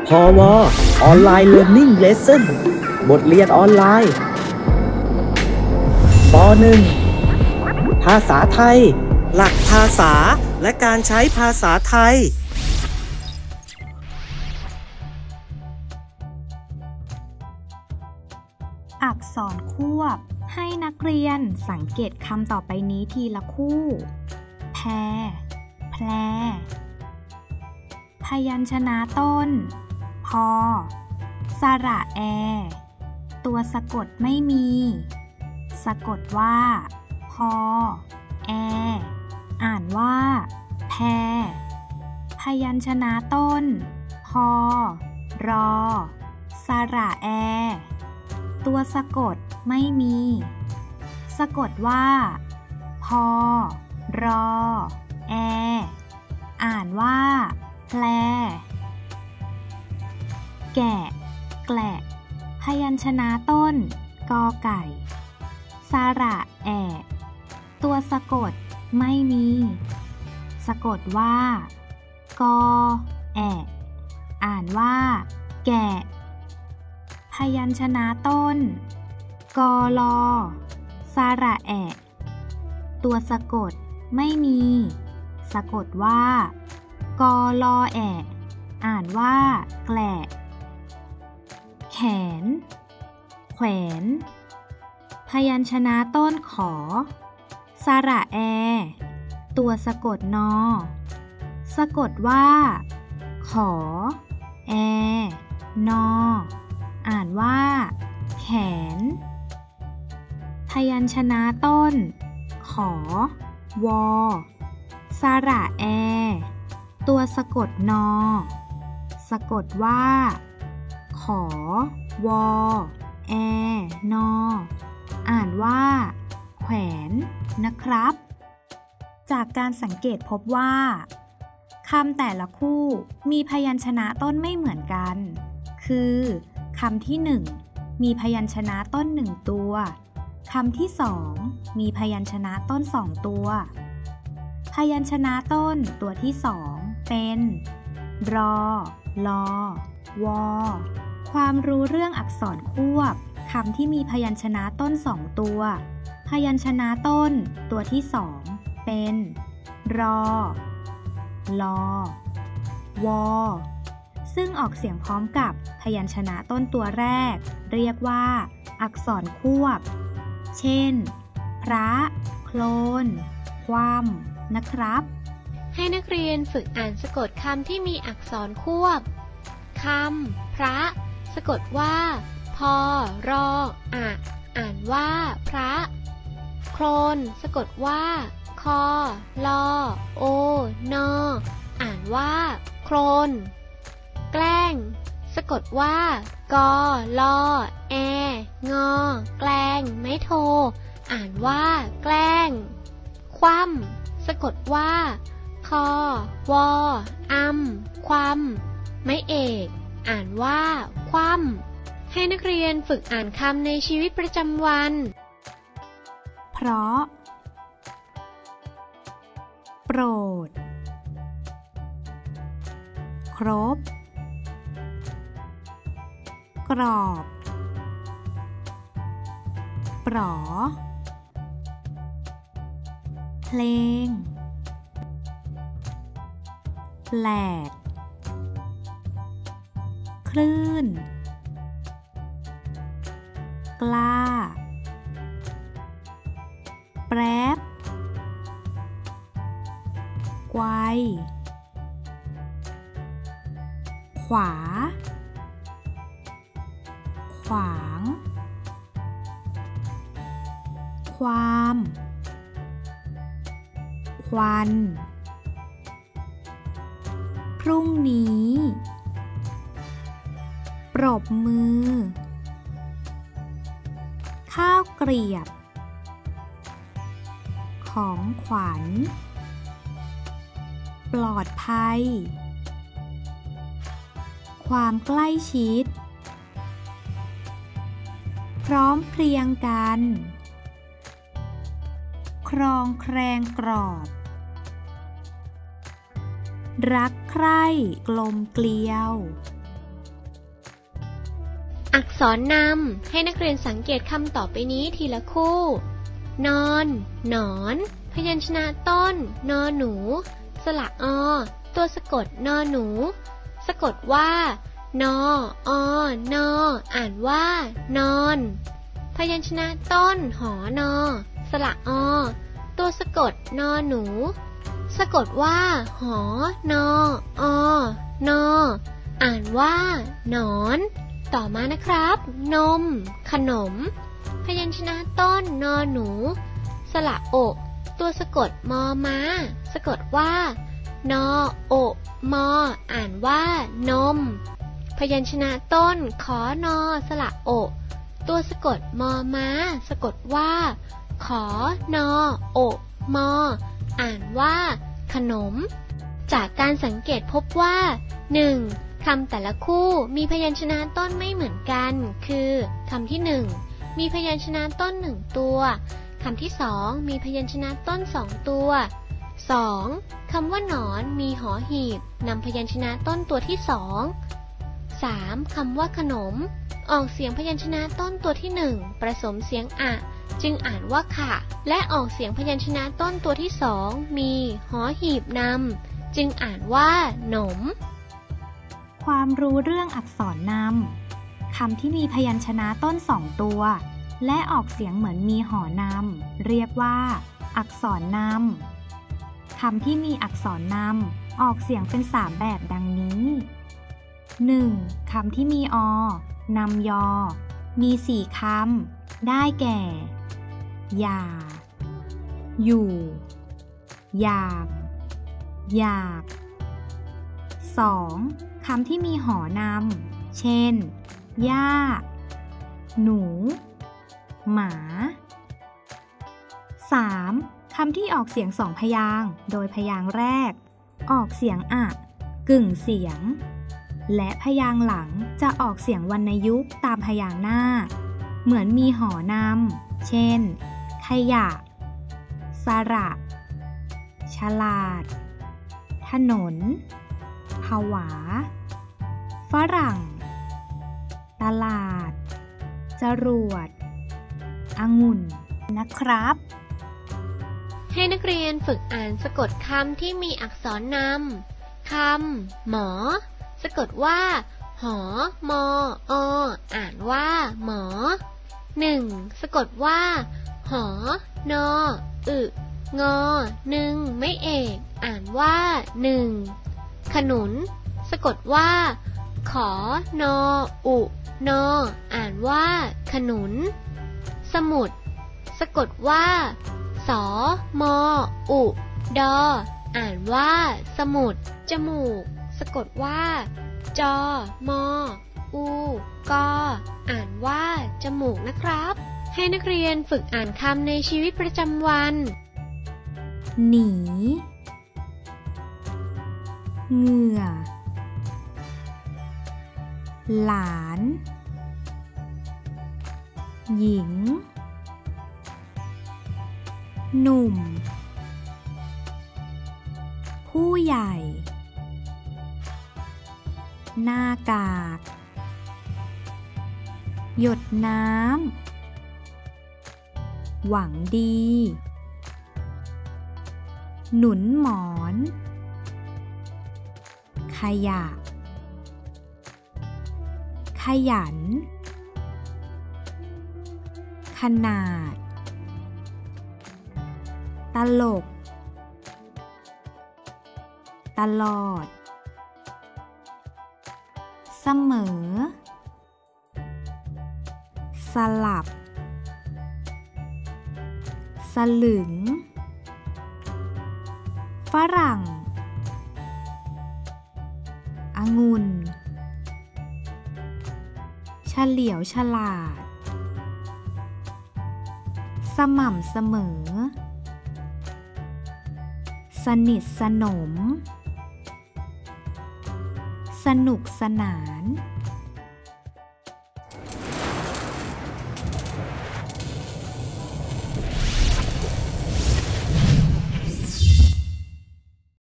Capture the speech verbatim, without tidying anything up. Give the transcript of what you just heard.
พอวออนไลน์เรียนนิ่งเลสเซ่นบทเรียนออนไลน์ป หนึ่ง ภาษาไทยหลักภาษาและการใช้ภาษาไทยอักษรควบให้นักเรียนสังเกตคำต่อไปนี้ทีละคู่แพแพรพยัญชนะต้นพอสระแอตัวสะกดไม่มีสะกดว่าพอแออ่านว่าแพพยัญชนะต้นพอรอสระแอตัวสะกดไม่มีสะกดว่าพอรอแออ่านว่าแพรแกะแกละพยัญชนะต้นกอไก่สระแอตัวสะกดไม่มีสะกดว่ากอแออ่านว่าแกะพยัญชนะต้นกอลอสระแอตัวสะกดไม่มีสะกดว่ากอลอแออ่านว่าแกละแขนแขวนพยัญชนะต้นขอสระแอตัวสะกดนอสะกดว่าขอแอนออ่านว่าแขนพยัญชนะต้นขอวอสระแอตัวสะกดนอสะกดว่าขอวอแอนออ่านว่าแขวนนะครับจากการสังเกตพบว่าคำแต่ละคู่มีพยัญชนะต้นไม่เหมือนกันคือคำที่หนึ่งมีพยัญชนะต้นหนึ่งตัวคำที่สองมีพยัญชนะต้นสองตัวพยัญชนะต้นตัวที่สองเป็นรอลอวอความรู้เรื่องอักษรควบคำที่มีพยัญชนะต้นสองตัวพยัญชนะต้นตัวที่สองเป็นรอลอวอซึ่งออกเสียงพร้อมกับพยัญชนะต้นตัวแรกเรียกว่าอักษรควบเช่นพระโคลนคว่ำนะครับให้นักเรียนฝึกอ่านสะกดคำที่มีอักษรควบคำพระสะกดว่าพอรออะอ่านว่าพระโคลนสะกดว่าคอลอโอนออ่านว่าโคลนแกล้งสะกดว่ากอลอแองอแกล้งไม่โทอ่านว่าแกล้งคว่ำสะกดว่าคอวออัมคว่ำไม่เอกอ่านว่าคว่ำให้นักเรียนฝึกอ่านคำในชีวิตประจำวันเพราะโปรดครบกรอบปลอเพลงแปลกคลื่นกล้าแปรบไกวขวาขวางความควันพรุ่งนี้ปรบมือข้าวเกรียบของขวัญปลอดภัยความใกล้ชิดพร้อมเพรียงกันครองแครงกรอบรักใคร่กลมเกลียวอักษรนำให้นักเรียนสังเกตคำต่อไปนี้ทีละคู่ นอนหนอนพยัญชนะต้นนอหนูสระอตัวสะกดนอหนูสะกดว่านออนออ่านว่านอนพยัญชนะต้นหอนอสระอตัวสะกดนอหนูสะกดว่าหอนออนออ่านว่าหนอนต่อมานะครับนมขนมพยัญชนะต้นนอหนูสระโอตัวสะกดมอม้าสะกดว่านอโอมออ่านว่านมพยัญชนะต้นขอนอสระโอตัวสะกดมอม้าสะกดว่าขอนอโอมออ่านว่าขนมจากการสังเกตพบว่า หนึ่ง. คำแต่ละคู่มีพยัญชนะต้นไม่เหมือนกันคือคำที่หนึ่งมีพยัญชนะต้นหนึ่งตัวคำที่สองมีพยัญชนะต้นสองตัว สอง. คำว่าหนอนมีหอหีบนำพยัญชนะต้นตัวที่สอง สาม. คำว่าขนมออกเสียงพยัญชนะต้นตัวที่หนึ่งผสมเสียงอะจึงอ่านว่าขะและออกเสียงพยัญชนะต้นตัวที่สองมีหอหีบนำจึงอ่านว่าหนมความรู้เรื่องอักษรนำคำที่มีพยัญชนะต้นสองตัวและออกเสียงเหมือนมีหอนำเรียกว่าอักษรนำคำที่มีอักษรนำออกเสียงเป็นสามแบบดังนี้ หนึ่ง. คำที่มีอนำยอมีสี่คำได้แก่อย่าอยู่อย่างอยากสอง. คำที่มีหอนำเช่นย่าหนูหมา สาม. คำที่ออกเสียงสองพยางค์โดยพยางค์แรกออกเสียงอะกึ่งเสียงและพยางค์หลังจะออกเสียงวรรณยุกต์ตามพยางค์หน้าเหมือนมีหอนำเช่นขยะสระฉลาดถนนผวาฝรั่งตลาดจรวดองุ่นนะครับให้นักเรียนฝึกอ่านสะกดคำที่มีอักษรนำคำหมอสะกดว่าหอมอออ่านว่าหมอ หนึ่ง. สะกดว่าหอนออึงอหนึ่งไม่เอกอ่านว่าหนึ่งขนุนสะกดว่าขอนออุนออ่านว่าขนุนสมุดสะกดว่าสอมออุดออ่านว่าสมุดจมูกสะกดว่าจอมออูกออ่านว่าจมูกนะครับให้นักเรียนฝึกอ่านคำในชีวิตประจำวันหนีเหงื่อหลานหญิงหนุ่มผู้ใหญ่หน้ากากหยดน้ำหวังดีหนุนหมอนขยะขยันขนาดตลกตลอดเสมอสลับสลึงฝรั่งองุ่นเฉลียวฉลาดสม่ำเสมอสนิทสนมสนุกสนาน